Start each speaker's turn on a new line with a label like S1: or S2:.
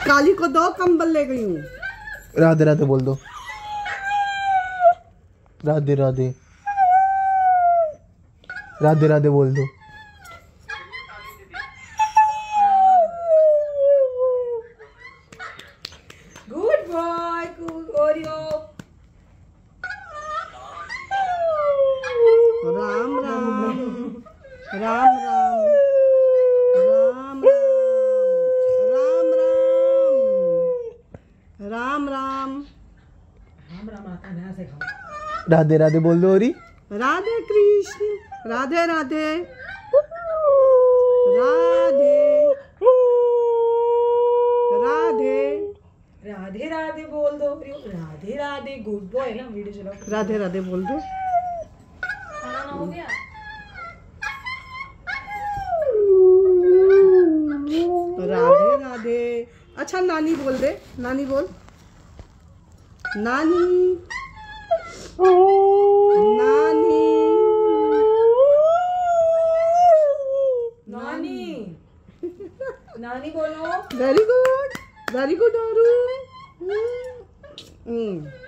S1: काली को 2 कंबल ले गई हूँ।
S2: राधे राधे बोल दो। राधे राधे राधे राधे बोल दो।
S3: Good boy Oreo.
S1: Ram Ram Ram Ram Ram Ram Ram Ram
S3: Ram आता है से खाओ।
S2: राधे राधे बोल दो। औरी
S1: राधे कृष्ण राधे राधे राधे राधे
S3: राधे राधे बोल दो। राधे राधे गुड बॉय ना। वीडियो चलाओ।
S1: राधे राधे बोल दो।
S3: खाना ना हो गया।
S1: राधे राधे। अच्छा नानी बोल दे। नानी बोल। नानी नानी
S3: नानी नानी बोलो।
S1: वेरी गुड और